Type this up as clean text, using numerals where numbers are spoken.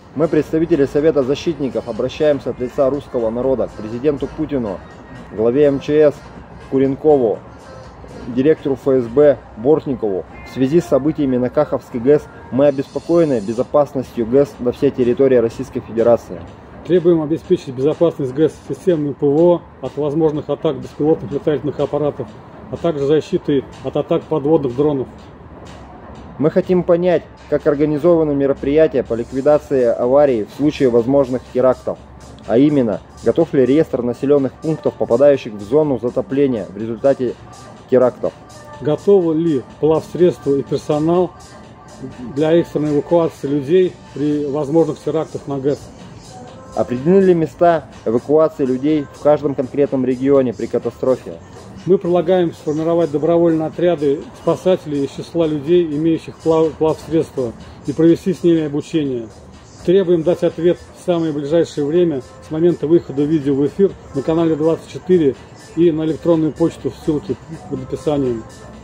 Мы, представители Совета защитников, обращаемся от лица русского народа к президенту Путину, главе МЧС Куренкову, директору ФСБ Бортникову. В связи с событиями на Каховской ГЭС мы обеспокоены безопасностью ГЭС на всей территории Российской Федерации. Требуем обеспечить безопасность ГЭС системами ПВО от возможных атак беспилотных летательных аппаратов, а также защиты от атак подводных дронов. Мы хотим понять, как организованы мероприятия по ликвидации аварий в случае возможных терактов, а именно, готов ли реестр населенных пунктов, попадающих в зону затопления в результате терактов. Готовы ли плавсредства и персонал для экстренной эвакуации людей при возможных терактах на ГЭС. Определены ли места эвакуации людей в каждом конкретном регионе при катастрофе. Мы предлагаем сформировать добровольные отряды спасателей из числа людей, имеющих плавсредства, и провести с ними обучение. Требуем дать ответ в самое ближайшее время с момента выхода видео в эфир на канале 24 и на электронную почту, ссылки под описанием.